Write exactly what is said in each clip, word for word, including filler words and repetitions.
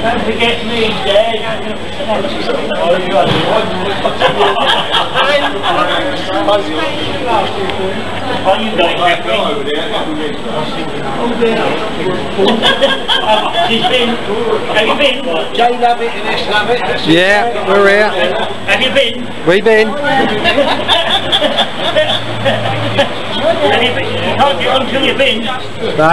Don't forget me, Dad. Are you going back over there? She's been. Have you been? Jay love it and S love it. Yeah, we're here. Have you been? We've been. Have you been? You can't get on till you've been. No.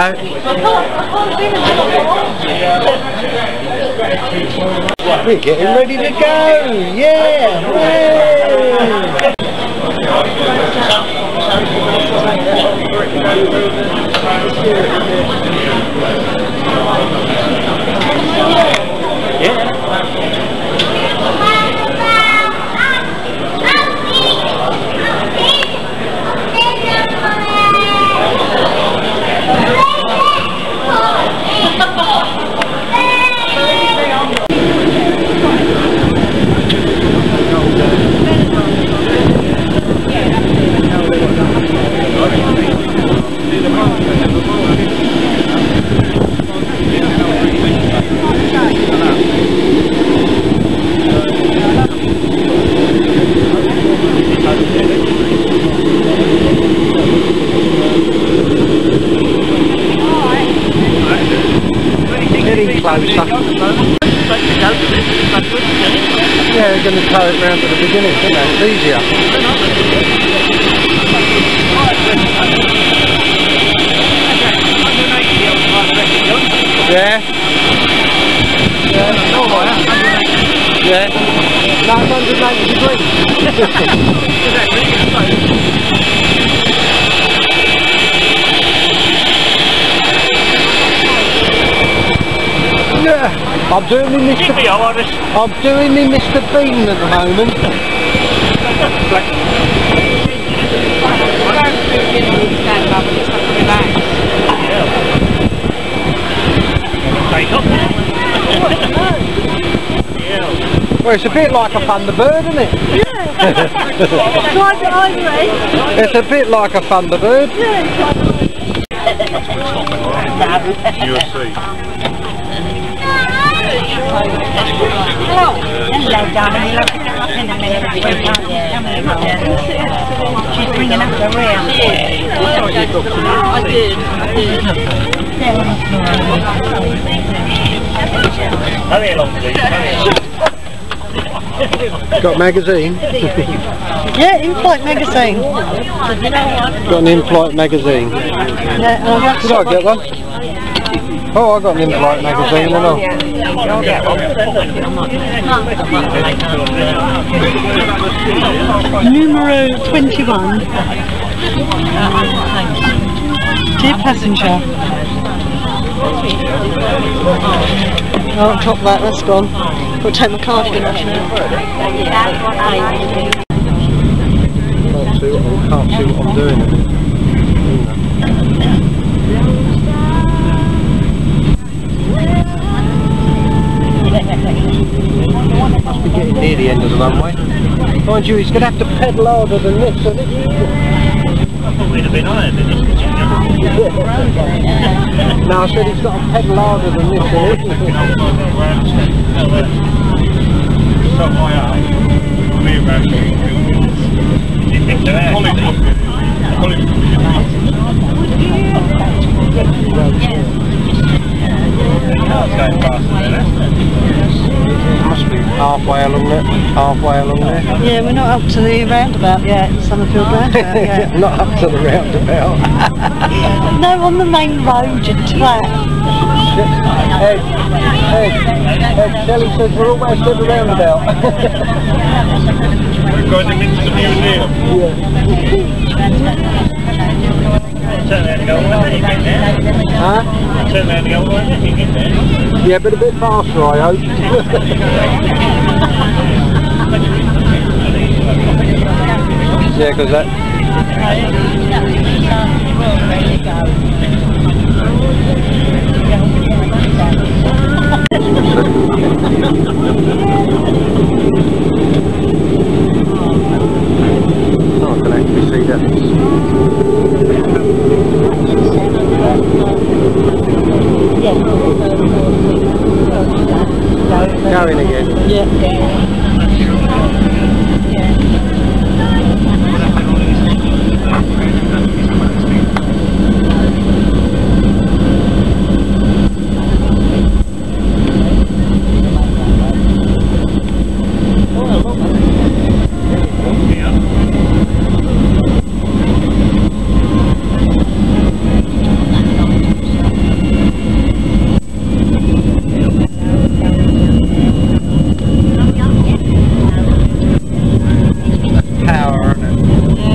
We're getting ready to go. Yeah. Yeah. Getting closer. Yeah, they're going to tow it round to the beginning, isn't it? It's easier. Yeah. Yeah. Yeah. nine hundred ninety degrees. Yeah, I'm doing me Mister B I'm doing me Mister Bean at the moment. Well, it's a bit like a Thunderbird, isn't it? Yeah. Drive it over, eh? It's a bit like a Thunderbird. Yeah, U S C. Hello. Hello, darling. In a minute. She's bringing up the rear. I did. Hurry along, please. Got a magazine? Yeah, in-flight magazine. Got an in-flight magazine. Yeah, I'll have Did I get one? Oh, I got an in-flight magazine, and all. I'll get one. Numero twenty-one. Dear passenger. Oh, drop that, that's gone. I'll take my cardigan off now. Can't see what, I can't see what I'm doing. Must be getting near the end of the runway. Mind you, he's going to have to pedal harder than this. So this is... I thought we'd have been higher than this. No, I said he's got to pedal harder than this. So high up. Me around. Do you think they're out? Must be halfway along there. Halfway along there. Yeah, we're not up to the roundabout yet, Summerfield roundabout yet. Not up to the roundabout. No, on the main road, you twat. Ed, Ed, Ed, Shelley says we're almost at the roundabout. We're going into the museum. Yeah. Turn around and go, well, then you get there. Huh? Turn around and go, well, then you get there. Yeah, but a bit faster, I hope. Yeah, because that... Oh, I can actually see that. Yeah. Power, isn't it?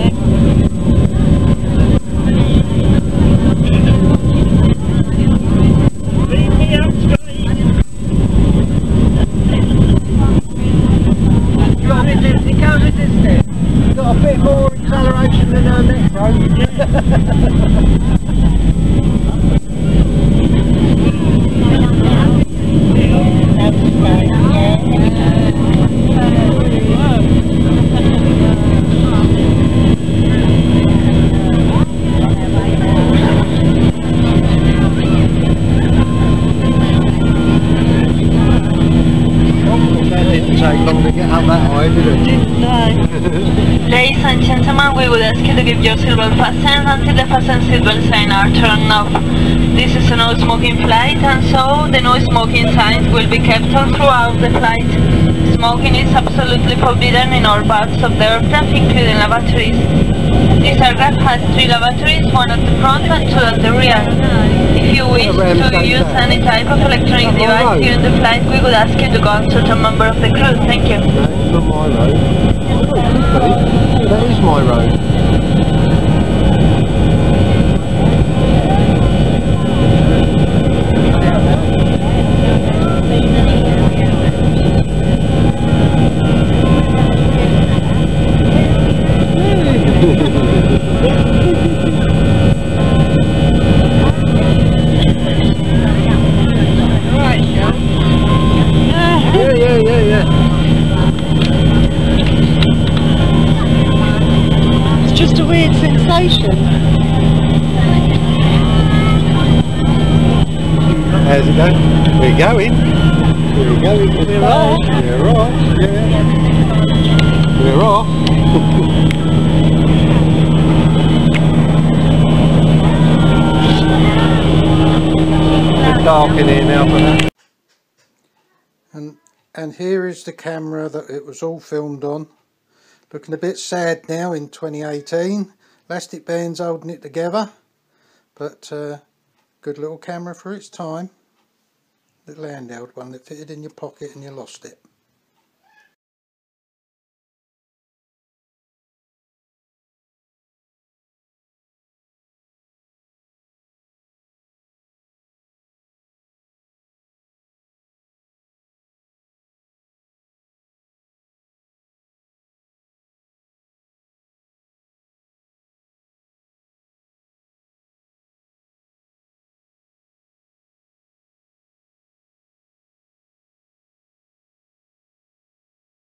Got a bit more acceleration than our next road. Take long to get up that high, did it? Ladies and gentlemen, we would ask you to give your silver fasten until the fasten seatbelt sign are turned off. This is a no smoking flight, and so the no smoking signs will be kept on throughout the flight. Smoking is absolutely forbidden in all parts of the aircraft, including lavatories. This aircraft has three lavatories, one at the front and two at the rear. If you wish to use any type of electronic device during the flight, we would ask you to consult a member of the crew. Thank you. That's not my road. Oh, that is my road. Yeah, yeah, yeah, yeah. It's just a weird sensation. How's it going? We're going. We're going. We're off. We're off. Yeah. We're off. It's dark in here now for that. And and here is the camera that it was all filmed on. Looking a bit sad now in twenty eighteen. Elastic bands holding it together, but uh, good little camera for its time. Little handheld one that fitted in your pocket and you lost it.